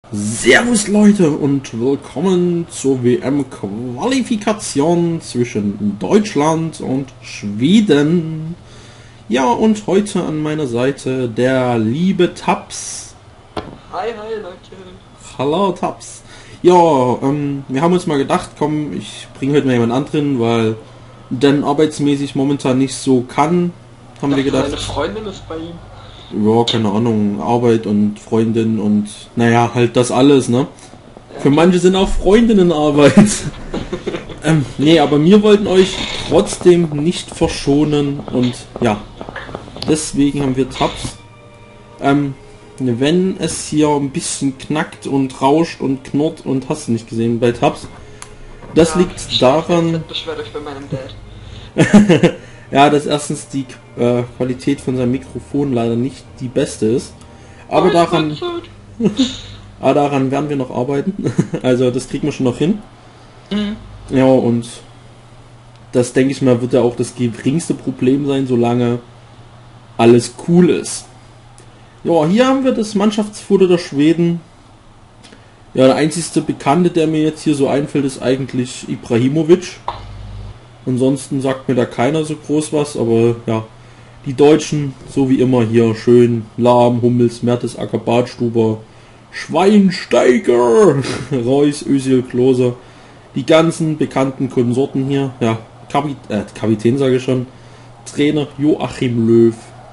Servus Leute und willkommen zur WM-Qualifikation zwischen Deutschland und Schweden. Ja, und heute an meiner Seite der liebe Taps. Hi Leute. Hallo Taps. Ja, wir haben uns mal gedacht, komm, ich bringe heute mal jemand anderen, weil Dan arbeitsmäßig momentan nicht so kann. Haben wir gedacht. Meine Freundin ist bei ihm. Ja, keine Ahnung, Arbeit und Freundin und naja, halt das alles, ne? Für manche sind auch Freundinnen Arbeit. Nee, aber wir wollten euch trotzdem nicht verschonen und ja, deswegen haben wir Tabs. Wenn es hier ein bisschen knackt und rauscht und knurrt und hast du nicht gesehen bei Tabs, das liegt daran... Beschwert euch bei meinem Dad. Ja, dass erstens die Qualität von seinem Mikrofon leider nicht die beste ist. Aber daran werden wir noch arbeiten. Also das kriegen wir schon noch hin. Mhm. Ja, und das denke ich mal wird ja auch das geringste Problem sein, solange alles cool ist. Ja, hier haben wir das Mannschaftsfoto der Schweden. Ja, der einzigste Bekannte, der mir jetzt hier so einfällt, ist eigentlich Ibrahimovic. Ansonsten sagt mir da keiner so groß was, aber ja, die Deutschen, so wie immer hier, schön Lahm, Hummels, Mertesacker, Badstuber, Schweinsteiger, Reus, Özil, Klose, die ganzen bekannten Konsorten hier, ja, Kapitän sage ich schon, Trainer Joachim Löw.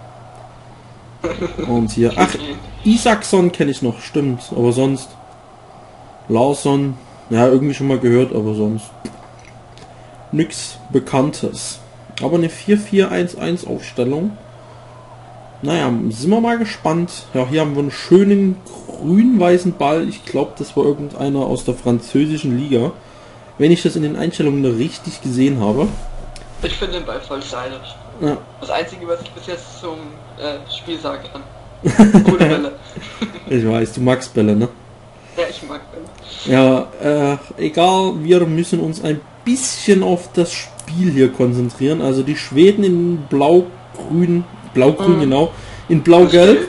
Und hier, ach, Isaksson kenne ich noch, stimmt, aber sonst, Larsson, ja, irgendwie schon mal gehört, aber sonst nix Bekanntes. Aber eine 4-4-1-1 Aufstellung. Naja, sind wir mal gespannt. Ja, hier haben wir einen schönen grün-weißen Ball. Ich glaube, das war irgendeiner aus der französischen Liga. Wenn ich das in den Einstellungen richtig gesehen habe. Ich finde den Ball voll stylisch. Ja. Das Einzige, was ich bis jetzt zum Spiel sagen kann. Gute Bälle. Ich weiß, du magst Bälle, ne? Ja, ich mag Bälle. Ja, egal, wir müssen uns ein bisschen auf das Spiel hier konzentrieren. Also die Schweden in blau-grün, genau, in blau-gelb.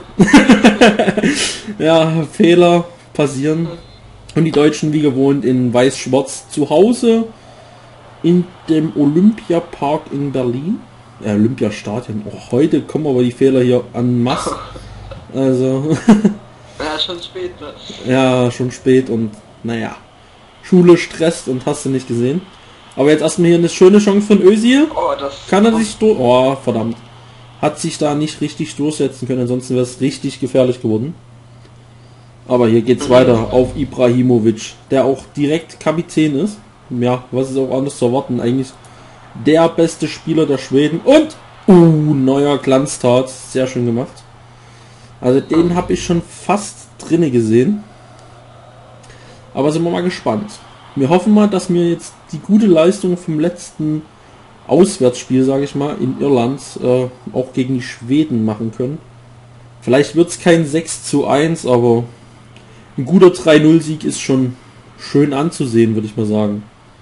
Ja, Fehler passieren. Und die Deutschen wie gewohnt in weiß-schwarz zu Hause in dem Olympiapark in Berlin. Olympiastadion. Oh, heute kommen aber die Fehler hier en masse. Also Ja, schon spät, ne? ja, schon spät und naja, Schule stresst und hast du nicht gesehen. Aber jetzt erstmal hier eine schöne Chance von Özil. Oh, das... Kann er sich durch... Oh, verdammt. Hat sich da nicht richtig durchsetzen können, ansonsten wäre es richtig gefährlich geworden. Aber hier geht's weiter auf Ibrahimovic, der auch direkt Kapitän ist. Ja, was ist auch anders zu erwarten. Eigentlich der beste Spieler der Schweden. Und... neuer Glanztat. Sehr schön gemacht. Also den habe ich schon fast drinne gesehen. Aber sind wir mal gespannt. Wir hoffen mal, dass wir jetzt die gute Leistung vom letzten Auswärtsspiel, sage ich mal, in Irland auch gegen die Schweden machen können. Vielleicht wird es kein 6:1, aber ein guter 3-0-Sieg ist schon schön anzusehen, würde ich mal sagen.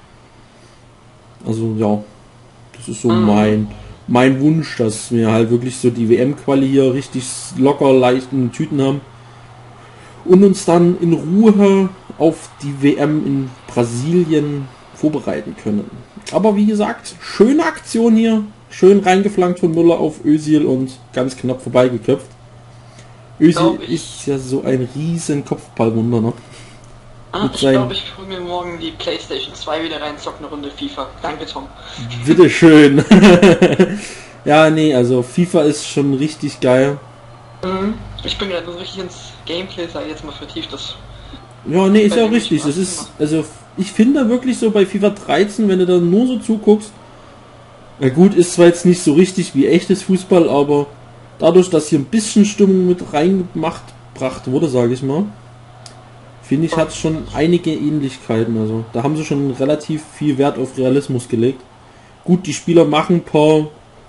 Also ja, das ist so mein Wunsch, dass wir halt wirklich so die WM-Quali hier richtig locker, leicht in den Tüten haben und uns dann in Ruhe auf die WM in Brasilien vorbereiten können. Aber wie gesagt, schöne Aktion hier, schön reingeflankt von Müller auf Özil und ganz knapp vorbeigeköpft. Özil ist ja so ein riesen Kopfballwunder, ne? Ich glaube, ich hole mir morgen die Playstation 2 wieder rein, zock eine Runde FIFA. Danke, Tom. Bitteschön. Ja, nee, also FIFA ist schon richtig geil. Ich bin gerade so richtig ins Gameplay, sag ich jetzt mal vertieft. Das ja, nee, ist ja auch richtig. Das ist, also ich finde wirklich so bei FIFA 13, wenn du da nur so zuguckst, na gut, ist zwar jetzt nicht so richtig wie echtes Fußball, aber dadurch, dass hier ein bisschen Stimmung mit reingebracht wurde, sage ich mal, finde ich, hat es schon einige Ähnlichkeiten. Also da haben sie schon relativ viel Wert auf Realismus gelegt. Gut, die Spieler machen ein paar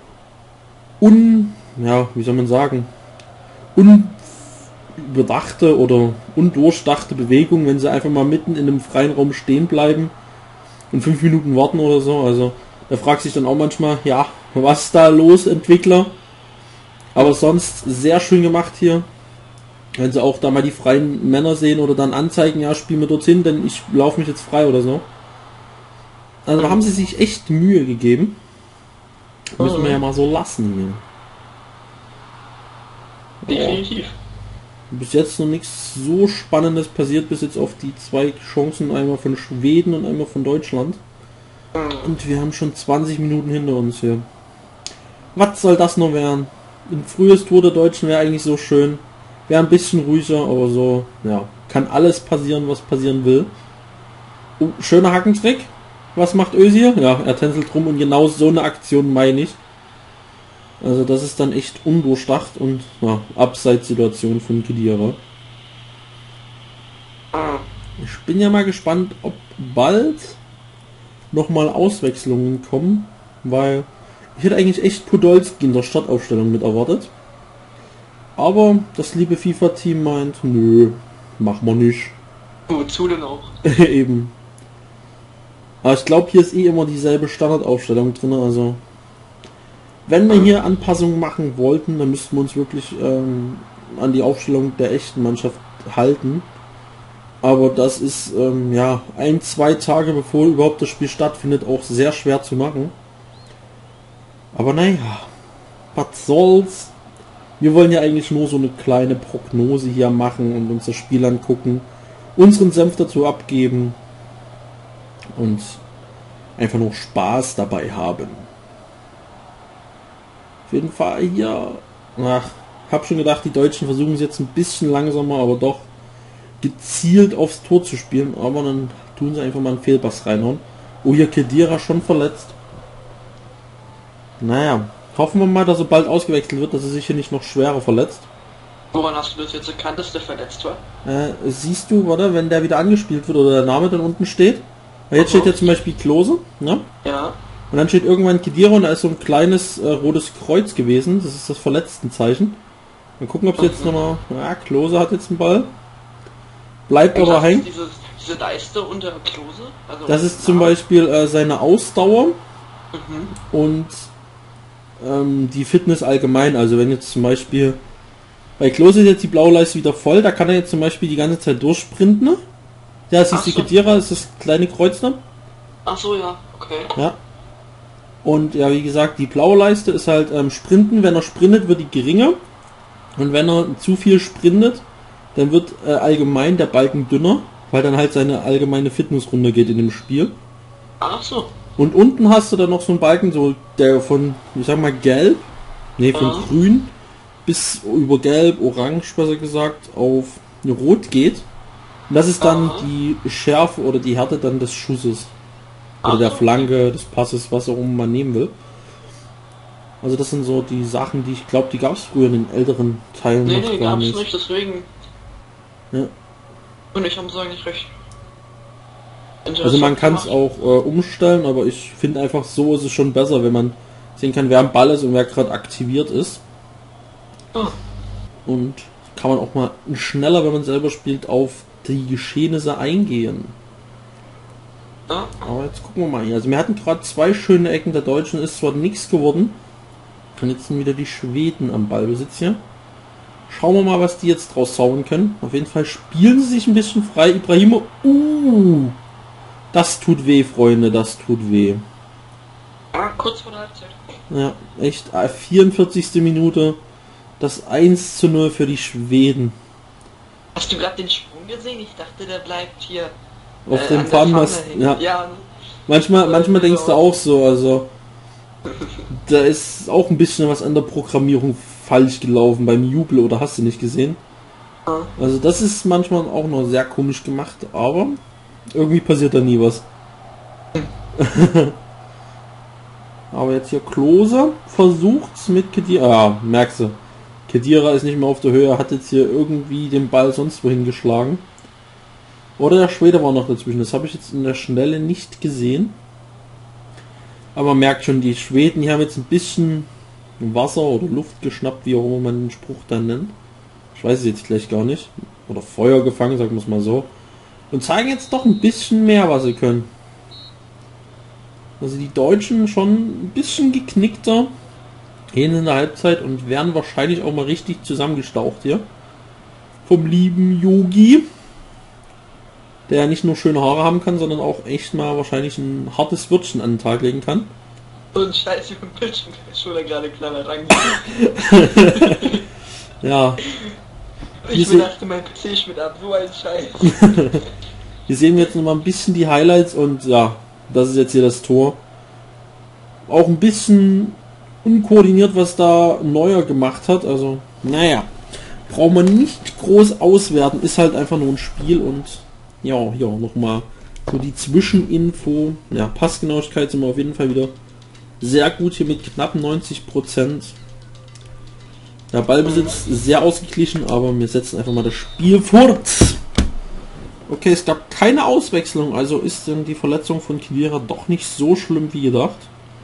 unbedachte oder undurchdachte Bewegungen, wenn sie einfach mal mitten in einem freien Raum stehen bleiben und 5 Minuten warten oder so. Also da fragt sich dann auch manchmal, ja, was ist da los, Entwickler? Aber sonst sehr schön gemacht hier. Wenn sie auch da mal die freien Männer sehen oder dann anzeigen, ja, spiel mir dorthin, denn ich laufe mich jetzt frei oder so. Also da haben sie sich echt Mühe gegeben. Müssen wir ja mal so lassen hier. Definitiv. Bis jetzt noch nichts so Spannendes passiert, bis jetzt auf die 2 Chancen, einmal von Schweden und einmal von Deutschland. Und wir haben schon 20 Minuten hinter uns hier. Was soll das noch werden? Ein frühes Tor der Deutschen wäre eigentlich so schön. Wäre ein bisschen ruhiger, aber so, ja, kann alles passieren, was passieren will. Oh, schöner Hackentrick. Was macht Özil? Ja, er tänzelt rum und genau so eine Aktion meine ich. Also das ist dann echt undurchdacht und ja, Abseitssituation von Khedira. Ich bin ja mal gespannt, ob bald nochmal Auswechslungen kommen, weil ich hätte eigentlich echt Podolski in der Startaufstellung mit erwartet. Aber das liebe FIFA-Team meint, nö, machen wir nicht. Wozu denn auch? Eben. Aber ich glaube, hier ist eh immer dieselbe Standardaufstellung drin, also wenn wir hier Anpassungen machen wollten, dann müssten wir uns wirklich an die Aufstellung der echten Mannschaft halten. Aber das ist ja 1-2 Tage bevor überhaupt das Spiel stattfindet auch sehr schwer zu machen. Aber naja, was soll's. Wir wollen ja eigentlich nur so eine kleine Prognose hier machen und uns das Spiel angucken, unseren Senf dazu abgeben und einfach nur Spaß dabei haben. Auf jeden Fall hier, hab schon gedacht, die Deutschen versuchen es jetzt ein bisschen langsamer, aber doch gezielt aufs Tor zu spielen, aber dann tun sie einfach mal einen Fehlpass reinhauen. Oh, hier Khedira schon verletzt. Naja, hoffen wir mal, dass er bald ausgewechselt wird, dass er sich hier nicht noch schwerer verletzt. Woran hast du das jetzt erkannt, dass der verletzt war? Siehst du, oder wenn der wieder angespielt wird oder der Name dann unten steht? Weil jetzt steht ja zum Beispiel Klose, ne? Ja. Und dann steht irgendwann Khedira und da ist so ein kleines rotes Kreuz gewesen. Das ist das Verletztenzeichen. Mal gucken, ob es jetzt nochmal... Ja, Klose hat jetzt einen Ball. Bleibt aber hängen. Diese Leiste unter Klose? Also das ist zum Beispiel seine Ausdauer und die Fitness allgemein. Also wenn jetzt zum Beispiel... Bei Klose ist jetzt die blaue Leiste wieder voll. Da kann er jetzt zum Beispiel die ganze Zeit durchsprinten. Ne? Ja, das ist die Khedira, ist das kleine Kreuz da. Ach so, ja, okay. Ja. Und ja, wie gesagt, die blaue Leiste ist halt Sprinten. Wenn er sprintet, wird die geringer. Und wenn er zu viel sprintet, dann wird allgemein der Balken dünner, weil dann halt seine allgemeine Fitness runtergeht in dem Spiel. Ach so. Und unten hast du dann noch so einen Balken, so der von, ich sag mal, gelb, von grün bis über gelb, orange, besser gesagt, auf rot geht. Und das ist dann die Schärfe oder die Härte dann des Schusses. Oder der Flanke, des Passes, was auch immer man nehmen will. Also das sind so die Sachen, die ich glaube, die gab es früher in den älteren Teilen noch gar gab's nicht. nicht, deswegen. Ja. Und ich habe eigentlich recht. Also man kann es auch umstellen, aber ich finde einfach so ist es schon besser, wenn man sehen kann, wer am Ball ist und wer gerade aktiviert ist. Und kann man auch mal schneller, wenn man selber spielt, auf die Geschehnisse eingehen. Aber jetzt gucken wir mal hier. Also wir hatten gerade 2 schöne Ecken der Deutschen, ist zwar nichts geworden. Und jetzt sind wieder die Schweden am Ballbesitz hier. Schauen wir mal, was die jetzt draus zaubern können. Auf jeden Fall spielen sie sich ein bisschen frei. Ibrahimo. Das tut weh, Freunde, das tut weh. Kurz vor der Halbzeit. Ja, echt. 44. Minute. Das 1:0 für die Schweden. Hast du gerade den Sprung gesehen? Ich dachte, der bleibt hier auf dem Pfannenmast. Ja. Manchmal denkst du auch so, also da ist auch ein bisschen was an der Programmierung falsch gelaufen beim Jubel oder hast du nicht gesehen? Also das ist manchmal auch noch sehr komisch gemacht, aber irgendwie passiert da nie was. Aber jetzt hier Klose versucht's mit Khedira. Ja, merkst du. Khedira ist nicht mehr auf der Höhe, hat jetzt hier irgendwie den Ball sonst wohin geschlagen. Oder der Schwede war noch dazwischen. Das habe ich jetzt in der Schnelle nicht gesehen. Aber man merkt schon, die Schweden hier haben jetzt ein bisschen Wasser oder Luft geschnappt, wie auch immer man den Spruch dann nennt. Ich weiß es jetzt gleich gar nicht. Oder Feuer gefangen, sagen wir es mal so. Und zeigen jetzt doch ein bisschen mehr, was sie können. Also die Deutschen schon ein bisschen geknickter. Gehen in der Halbzeit und werden wahrscheinlich auch mal richtig zusammengestaucht hier. vom lieben Yogi, der ja nicht nur schöne Haare haben kann, sondern auch echt mal wahrscheinlich ein hartes Wörtchen an den Tag legen kann. So ein Scheiß über den Bildschirm gerade kleiner rein. Ja. Ich dachte, mein PC schmiert ab, so ein Scheiß. Hier sehen wir jetzt noch mal ein bisschen die Highlights und ja, das ist jetzt hier das Tor. Auch ein bisschen unkoordiniert, was da Neuer gemacht hat, also naja, braucht man nicht groß auswerten, ist halt einfach nur ein Spiel und ja, hier nochmal so die Zwischeninfo. Ja, Passgenauigkeit sind wir auf jeden Fall wieder sehr gut hier mit knapp 90%. Der Ballbesitz sehr ausgeglichen, aber wir setzen einfach mal das Spiel fort. Okay, es gab keine Auswechslung, also ist denn die Verletzung von Khedira doch nicht so schlimm wie gedacht.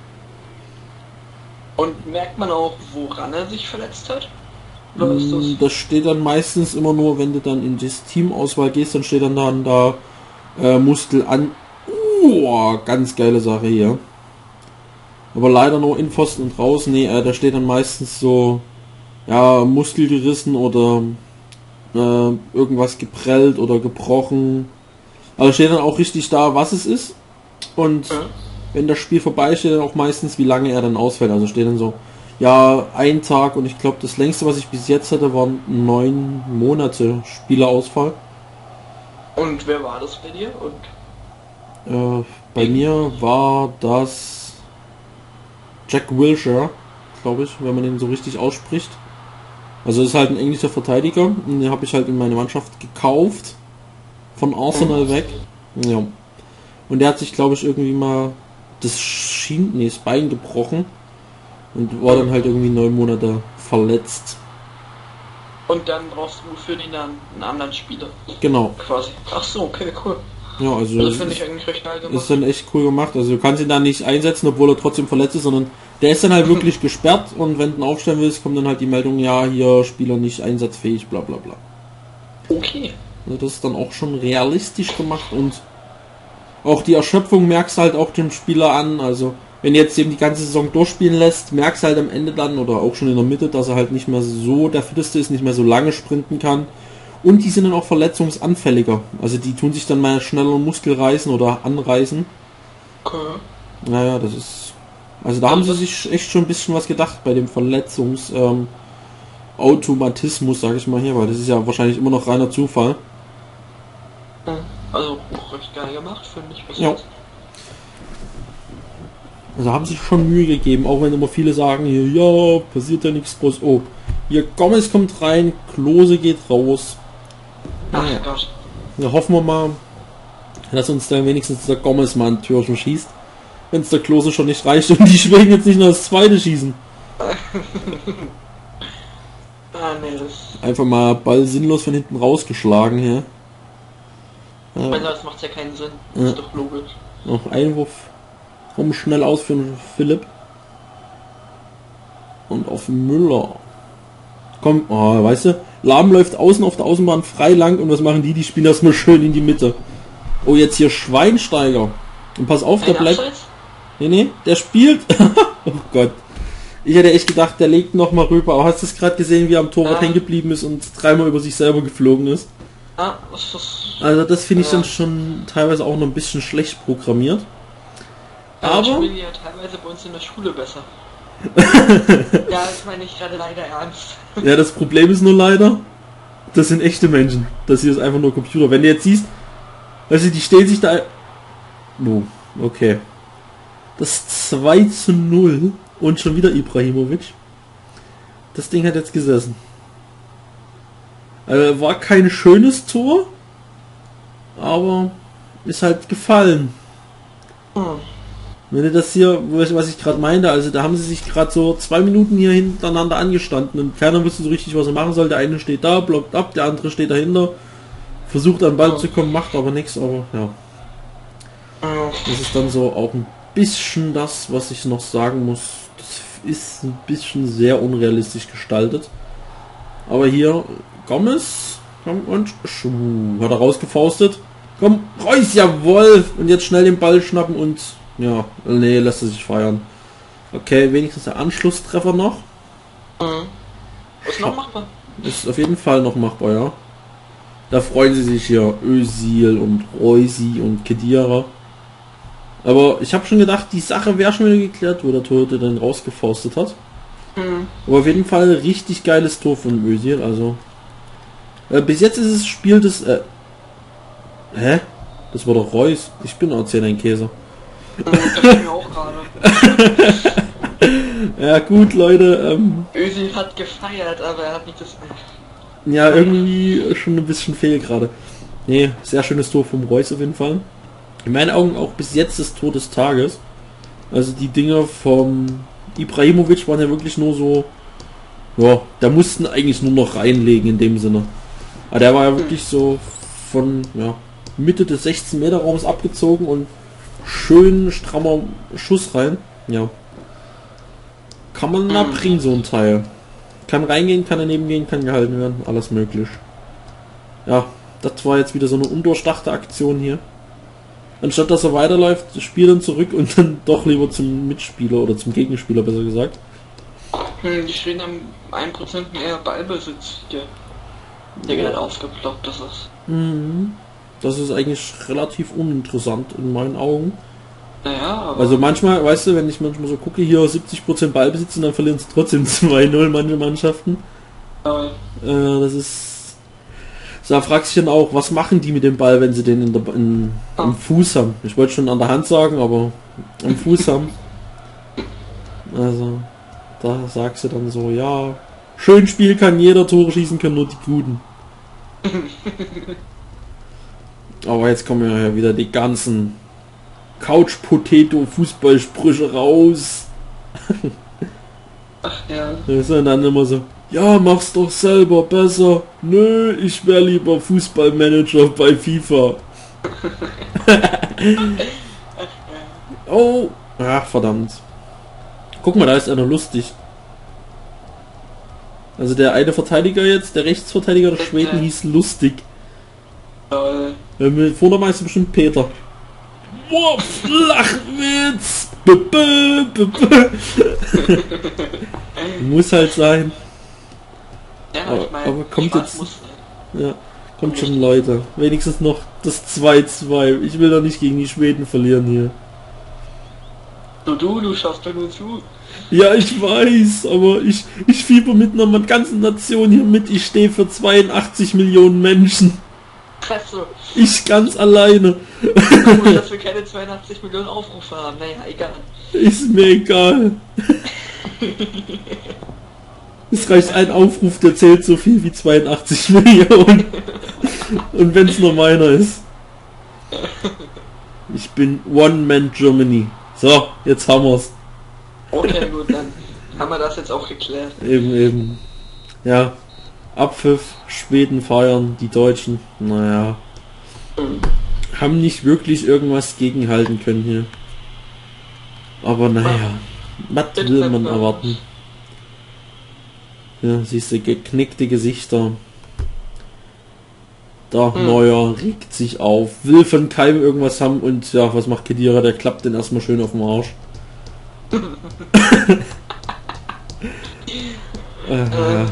Und merkt man auch, woran er sich verletzt hat? Oder ist das? Das steht dann meistens immer nur, wenn du dann in das Teamauswahl gehst, dann steht dann da Muskel an. Ganz geile Sache hier. Aber leider nur in Pfosten und raus. Nee, da steht dann meistens so, ja, Muskel gerissen oder irgendwas geprellt oder gebrochen. Also steht dann auch richtig da, was es ist. Und wenn das Spiel vorbei ist, steht dann auch meistens, wie lange er dann ausfällt. Also steht dann so, ja, ein Tag, und ich glaube, das längste, was ich bis jetzt hatte, waren 9 Monate Spielerausfall. Und wer war das bei dir? Und bei mir war das Jack Wilshere, glaube ich, wenn man den so richtig ausspricht. Also ist halt ein englischer Verteidiger, und den habe ich halt in meine Mannschaft gekauft, von Arsenal weg. Ja. Und der hat sich, glaube ich, irgendwie mal das Bein gebrochen und war dann halt irgendwie 9 Monate verletzt. Und dann brauchst du für den einen anderen Spieler. Genau. Quasi. Ach so, okay, cool. Ja, also das finde ich eigentlich recht geil gemacht. Ist dann echt cool gemacht. Also du kannst ihn da nicht einsetzen, obwohl er trotzdem verletzt ist, sondern der ist dann halt wirklich gesperrt, und wenn du ihn aufstellen willst, kommt dann halt die Meldung, ja, hier Spieler nicht einsatzfähig, bla bla bla. Okay. Also das ist dann auch schon realistisch gemacht, und auch die Erschöpfung merkst du halt auch dem Spieler an. Also wenn du jetzt eben die ganze Saison durchspielen lässt, merkst du halt am Ende dann, oder auch schon in der Mitte, dass er halt nicht mehr so der Fitteste ist, nicht mehr so lange sprinten kann. Und die sind dann auch verletzungsanfälliger. Also die tun sich dann mal schneller Muskelreißen oder anreißen. Okay. Naja, das ist... Also da haben sie sich echt schon ein bisschen was gedacht bei dem Verletzungsautomatismus, sage ich mal hier, weil das ist ja wahrscheinlich immer noch reiner Zufall. Also recht geil gemacht, finde ich. Ja. Also haben sich schon Mühe gegeben, auch wenn immer viele sagen hier, ja, passiert ja nichts groß. Oh, hier Gomez kommt rein, Klose geht raus. Naja. Ach Gott. Ja, hoffen wir mal, dass uns dann wenigstens der Gomez mal ein Türchen schießt. Wenn es der Klose schon nicht reicht und die Schweden jetzt nicht nur das zweite schießen. Nee, das... Einfach mal Ball sinnlos von hinten rausgeschlagen hier. Ich meine, das macht ja keinen Sinn. Das ist doch logisch. Noch Einwurf. Komm schnell aus für Philipp. Und auf Müller. Komm, oh, weißt du, Lahm läuft außen auf der Außenbahn frei lang, und was machen die? Die spielen erstmal schön in die Mitte. Oh, jetzt hier Schweinsteiger. Und pass auf, der bleibt... Nee, der spielt... Oh Gott. Ich hätte echt gedacht, der legt noch mal rüber. Aber hast du es gerade gesehen, wie er am Torwart hängen geblieben ist und 3-mal über sich selber geflogen ist? Also das finde ich dann schon teilweise auch noch ein bisschen schlecht programmiert. Aber... Ich spiele ja teilweise bei uns in der Schule besser. Ja, das meine ich gerade leider ernst. Ja, das Problem ist nur leider, das sind echte Menschen. Das hier ist einfach nur Computer. Wenn du jetzt siehst, also die stehen sich da... Oh, okay. Das 2:0 und schon wieder Ibrahimovic. Das Ding hat jetzt gesessen. Also war kein schönes Tor, aber ist halt gefallen. Wenn du das hier, was ich gerade meinte, also da haben sie sich gerade so 2 Minuten hier hintereinander angestanden und keiner wusste so richtig, was er machen soll. Der eine steht da, blockt ab, der andere steht dahinter, versucht an den Ball zu kommen, macht aber nichts, aber ja. Das ist dann so auch ein bisschen das, was ich noch sagen muss. Das ist ein bisschen sehr unrealistisch gestaltet. Aber hier, Gomez, komm und hat er rausgefaustet. Komm, Reus, jawohl! Und jetzt schnell den Ball schnappen und ja, nee, lässt er sich feiern. Okay, wenigstens der Anschlusstreffer noch. Ist noch machbar. Ist auf jeden Fall noch machbar, ja. Da freuen sie sich hier, Özil und Reussi und Khedira. Aber ich habe schon gedacht, die Sache wäre schon wieder geklärt, wo der Torhüter dann rausgefaustet hat. Aber auf jeden Fall richtig geiles Tor von Özil, also. Bis jetzt ist es Spiel des... Hä? Das war doch Reus. Ich bin auch 10 ein Käse. Das bin ich auch gerade. Ja gut, Leute. Özil hat gefeiert, aber er hat nicht das... Ja, irgendwie schon ein bisschen fehl gerade. Nee, sehr schönes Tor vom Reus auf jeden Fall. In meinen Augen auch bis jetzt das Tor des Tages. Also die Dinger vom Ibrahimovic waren ja wirklich nur so... Ja, da mussten eigentlich nur noch reinlegen in dem Sinne. Aber der war ja wirklich so von Mitte des 16 Meter Raums abgezogen und schön strammer Schuss rein. Ja. Kann man da bringen, so ein Teil. Kann reingehen, kann daneben gehen, kann gehalten werden. Alles möglich. Ja, das war jetzt wieder so eine undurchdachte Aktion hier. Anstatt dass er weiterläuft, spielt dann zurück und dann doch lieber zum Mitspieler oder zum Gegenspieler, besser gesagt. Die Schweden haben 1% mehr Ballbesitz hier. Der geht aufgeploppt, das ist. Das ist eigentlich relativ uninteressant in meinen Augen. Naja, aber... Also manchmal, weißt du, wenn ich manchmal so gucke, hier 70% Ballbesitz und dann verlieren sie trotzdem 2-0 manche Mannschaften. Das ist... So, da fragst du dich dann auch, was machen die mit dem Ball, wenn sie den am Fuß haben? Ich wollte schon an der Hand sagen, aber am Fuß haben. Also, da sagst du dann so, ja, schön Spiel kann jeder, Tore schießen können nur die Guten. Aber jetzt kommen ja wieder die ganzen Couch-Potato-Fußballsprüche raus. Ach ja. Das sind dann immer so, ja, mach's doch selber besser. Nö, ich wäre lieber Fußballmanager bei FIFA. Oh, ach verdammt. Guck mal, da ist einer lustig. Also der eine Verteidiger jetzt, der Rechtsverteidiger der Schweden hieß Lustig. Vorne ist bestimmt Peter. Boah, Flachwitz! Muss halt sein. Ja, aber kommt jetzt... Ja, kommt schon, Leute. Wenigstens noch das 2-2. Ich will doch nicht gegen die Schweden verlieren hier. Du schaffst doch nur zu. Ja, ich weiß, aber ich fieber mit einer ganzen Nation hier mit. Ich stehe für 82 Millionen Menschen. Fresse. Ich ganz alleine. Gut, dass wir keine 82 Millionen Aufrufe haben. Naja, egal. Ist mir egal. Es reicht ein Aufruf, der zählt so viel wie 82 Millionen. Und wenn es nur meiner ist. Ich bin One-Man Germany. So, jetzt haben wir's. Okay, gut, dann haben wir das jetzt auch geklärt. Eben. Ja. Abpfiff, Schweden feiern, die Deutschen, naja, haben nicht wirklich irgendwas gegenhalten können hier. Aber naja, was will man erwarten? Ja, siehst du, geknickte Gesichter. Der Neuer regt sich auf, will von keinem irgendwas haben und ja, was macht Khedira? Der klappt den erstmal schön auf den Arsch. Ja.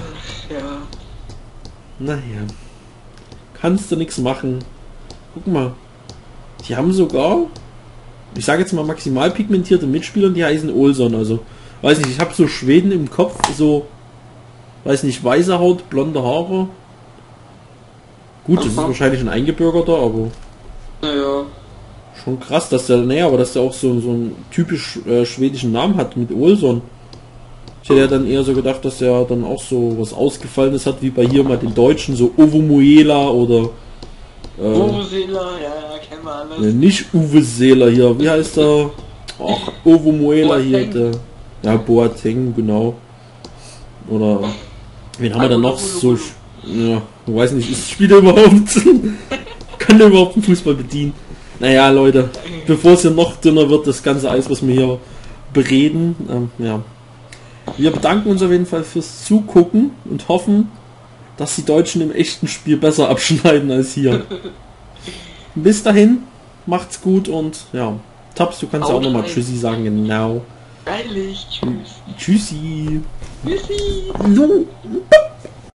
Naja, kannst du nichts machen. Guck mal, die haben sogar, ich sage jetzt mal maximal pigmentierte Mitspieler, die heißen Olsson, also, weiß nicht, ich habe so Schweden im Kopf, so, weiß nicht, weiße Haut, blonde Haare. Gut, das ist wahrscheinlich ein Eingebürgerter, aber naja, schon krass, dass der, aber dass der auch so einen typisch schwedischen Namen hat mit Olsson. Ich hätte ja dann eher so gedacht, dass er dann auch so was Ausgefallenes hat, wie bei hier mal den Deutschen, so Ovomuela oder... Uwe Seeler, ja, kennen wir alles. Nicht Uwe Seeler hier, wie heißt er? Ach, Ovomuela hier, der... Ja, Boateng, genau. Oder... Wen haben wir dann noch so... Ja, ich weiß nicht, spielt er überhaupt? Kann der überhaupt den Fußball bedienen? Naja, Leute, bevor es hier noch dünner wird, das ganze Eis, was wir hier bereden, ja... Wir bedanken uns auf jeden Fall fürs Zugucken und hoffen, dass die Deutschen im echten Spiel besser abschneiden als hier. Bis dahin, macht's gut und ja, Taps, du kannst ja auch nochmal Tschüssi sagen, genau. Freilich, tschüss. Tschüssi. Tschüssi. So.